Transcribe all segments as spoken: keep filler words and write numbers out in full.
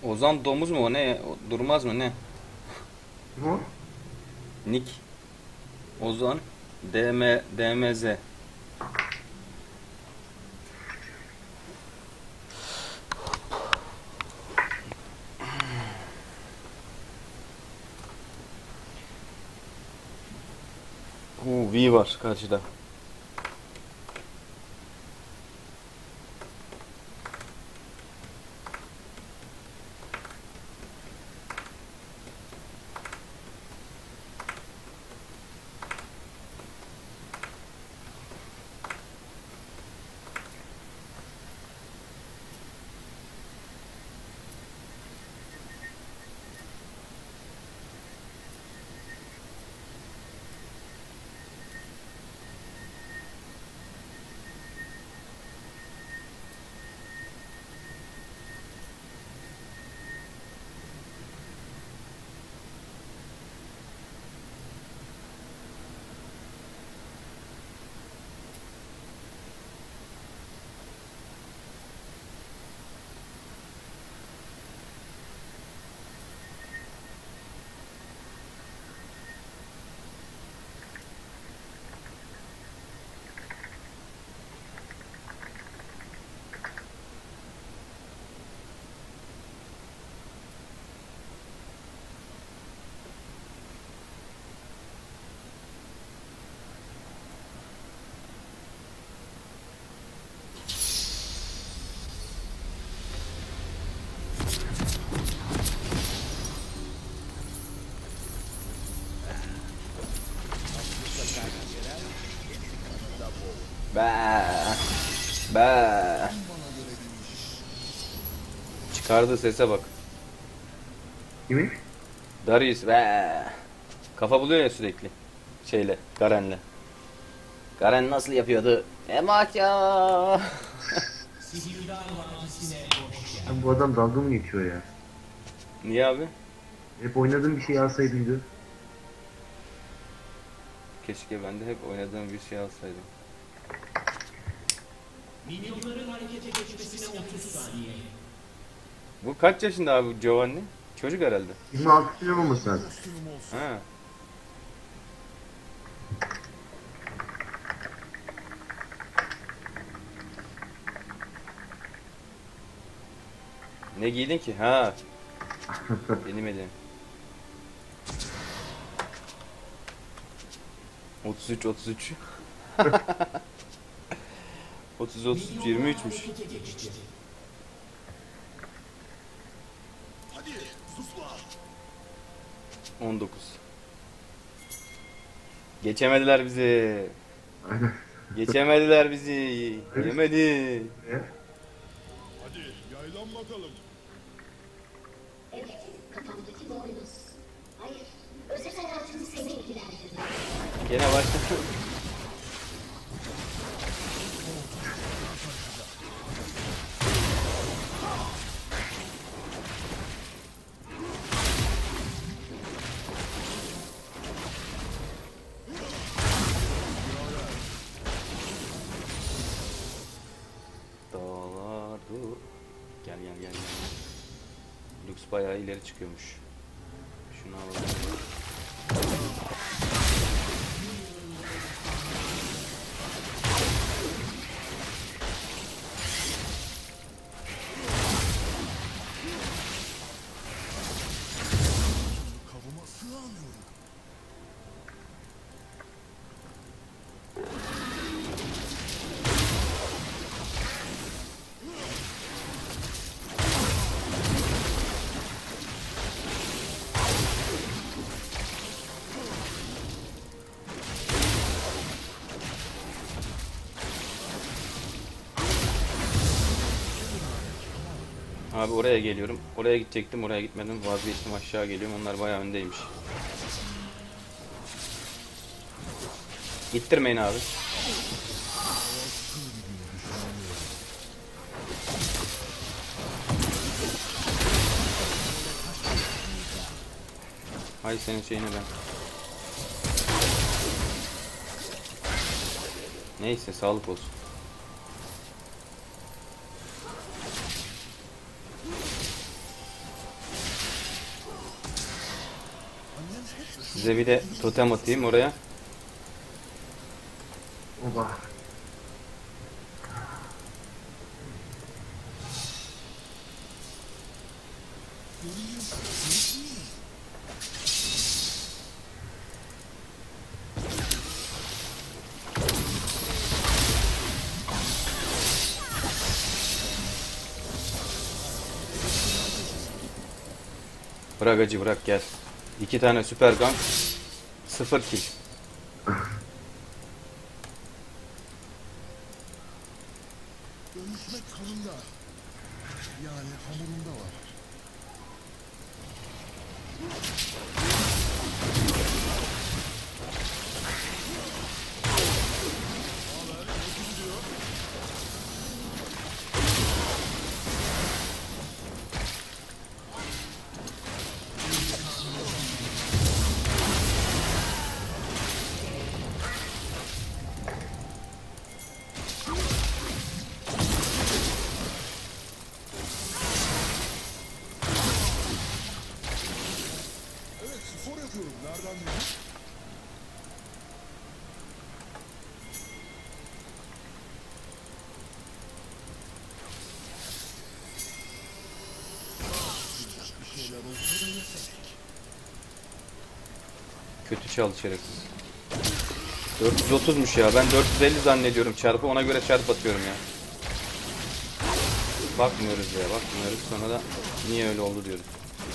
Ozan domuz mu o ne? O durmaz mı ne? Bu Nick. Ozan D M D M Z. Uu, V var karşıda. Be. Be. Çıkardığı sese bak. kimin? Darius be. Kafa buluyor ya sürekli. Şeyle, Garen'le. Garen nasıl yapıyordu? Ematya. Ya bu adam dalga mı geçiyor ya? Niye abi? Hep oynadığım bir şey alsaydıydı. Keşke ben de hep oynadığım bir şey alsaydım. Milyonların harekete geçmesine otuz saniye. Bu kaç yaşında abi Giovanni? Çocuk herhalde. yirmi altı sene olması lazım. Ha. Ne giydin ki? Ha. Benim elim. otuz üç otuz üç. otuz otuz üç yirmi üçmüş. on dokuz. Geçemediler bizi. Aynen. Geçemediler bizi. Yemedi. Ya. Hadi yaylan bakalım. Evet, kafamdaki doğrunuz. Hayır, özel hayatını seni ilgilendirdi. Gene başladı. Dağlar dur. Gel gel gel gel. Lux bayağı ileri çıkıyormuş. Şunu alalım. Kavuma sığamıyorum. Abi oraya geliyorum. Oraya gidecektim, oraya gitmedim. Vazgeçtim, aşağı geliyorum. Onlar bayağı öndeymiş. İttirmeyin abi. Hay senin şeyine ben. Neyse sağlık olsun. Size bir de totem atayım oraya. Oba. Bırak acı bırak gel. İki tane süper gank. Sıfır kill. Dönüşmek kanında. Yani hamurunda var. Evet, spor yapıyorum. Nereden bildin? Bir şeyler olsa da yesek. Kötü çaldı şerefsiz. dört yüz otuzmuş ya. Ben dört yüz elli zannediyorum çarpı. Ona göre çarp atıyorum ya. Bakmıyoruz ya bakmıyoruz. Sonra da niye öyle oldu diyoruz.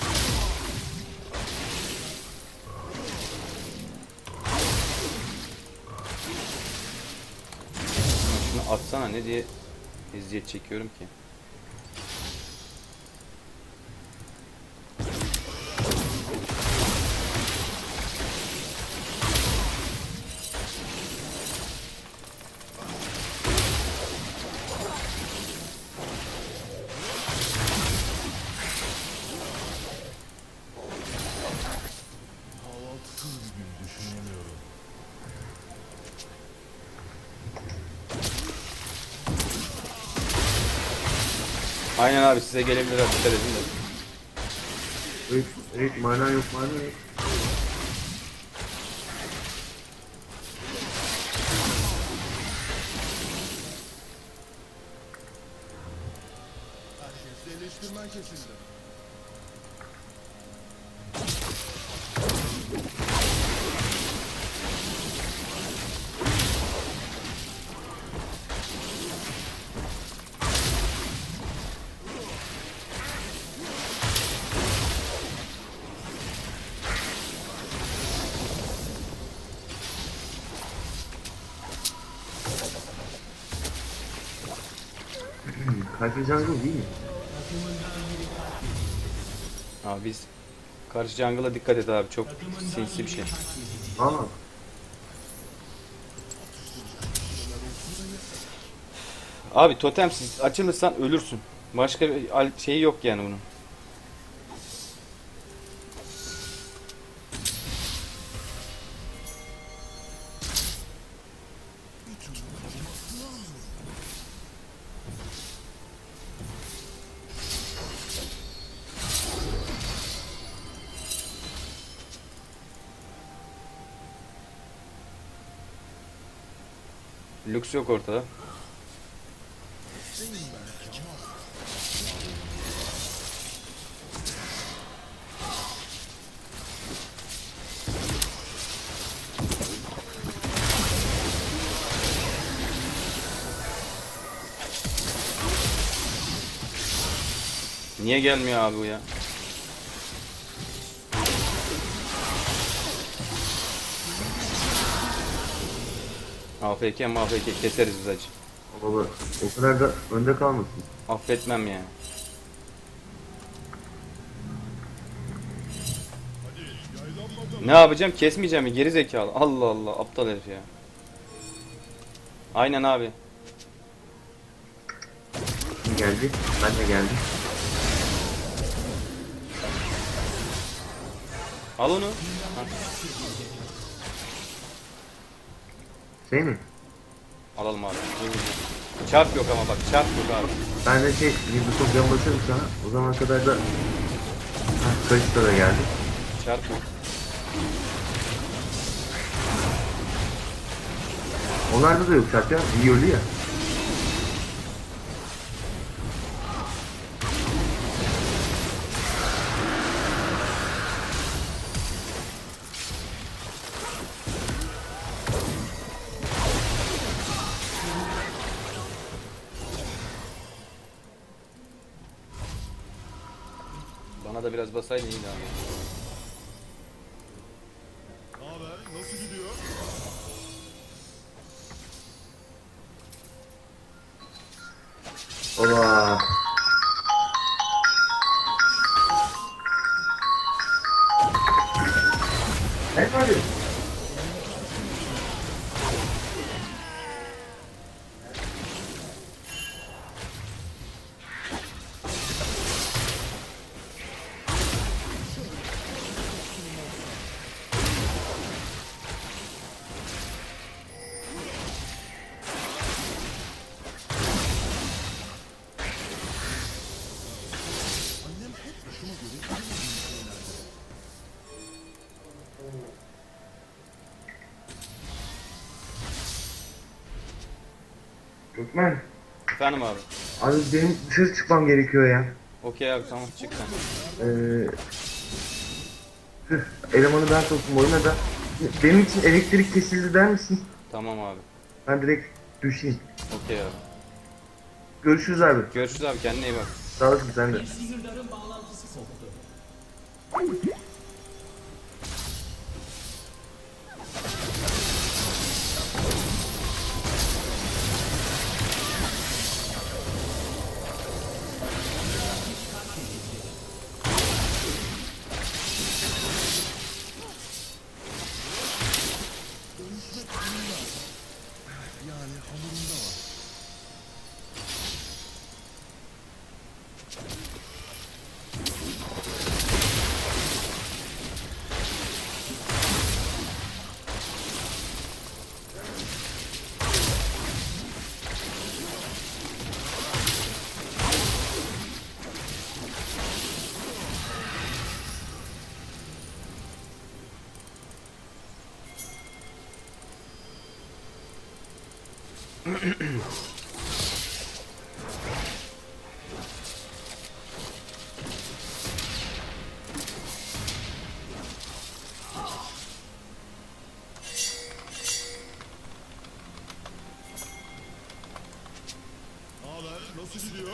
Şunu atsana ne diye eziyet çekiyorum ki. Kahvaltısız bir gün düşünemiyorum. Aynen abi size gelebilir abi. Dikkat edin de. Evet, evet mana yok mana yok. Herkesle eleştirmen kesildi. Kalp jungle değil mi? Abi biz karşı jungle'a dikkat et abi. Çok sinsi bir şey. Aa. Abi totemsiz açılırsan ölürsün. Başka bir al- şeyi yok yani bunun. Lüks yok ortada. Niye gelmiyor abi bu ya? A F K M A F K keseriz biz acı. Baba o kadar da önde kalmasın. Affetmem yani. Hadi yaylan bakalım. Ne yapacağım? Kesmeyeceğim mi? Geri zekalı. Allah Allah aptal herif ya. Aynen abi. Kim geldi? Ben de geldim. Al onu. Ha. Şey mi? Alalım abi. Çarp yok ama bak çarp yok abi. Ben de şey yüzde çok yan basıyorum sana. O zamana kadar da Heh, Kalista da geldi. Çarp yok. Onlarda da yok zaten. İyi öldü ya. Bana da biraz basaydın iyiydi abi. Ne haber? Nasıl gidiyor? Ola. Evet hadi. Annem hep başıma göre bilmediğim şeylerdi. Gökmen. Efendim abi. Abi benim dışarı çıkmam gerekiyor ya. Okey abi tamam çık sen. Ee, tüh, elemanı ben soktum oyuna da. Benim için elektrik kesildi der misin? Tamam abi. Ben direkt düşeyim. Okey abi. Görüşürüz abi. Görüşürüz abi kendine iyi bak. Sağ olasın sen de. Bir sihirdarın bağlantısı koptu. Dönüşmek zorunda. Yani hamurunda var. Ne haber? Nasıl gidiyor?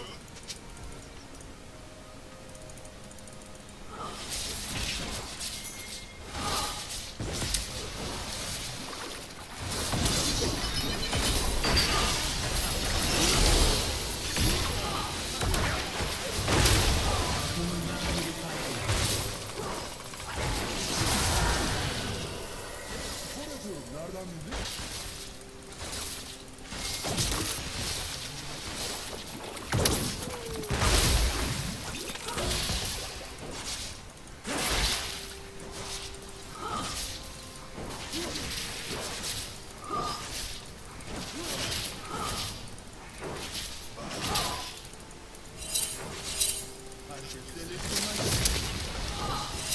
Spor yapıyorum. Nereden bildin? Herkes de elektriğinden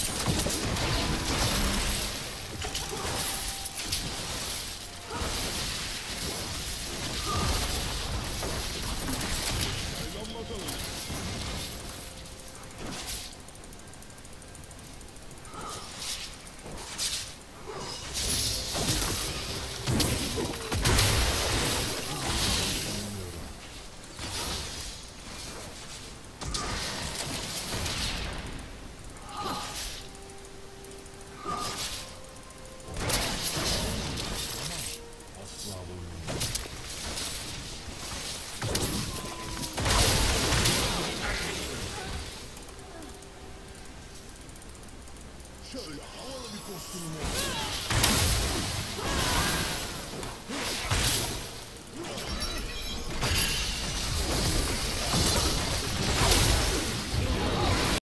Hayvan bakalım. Asla boyun Şöyle havalı bir kostümüm olsun.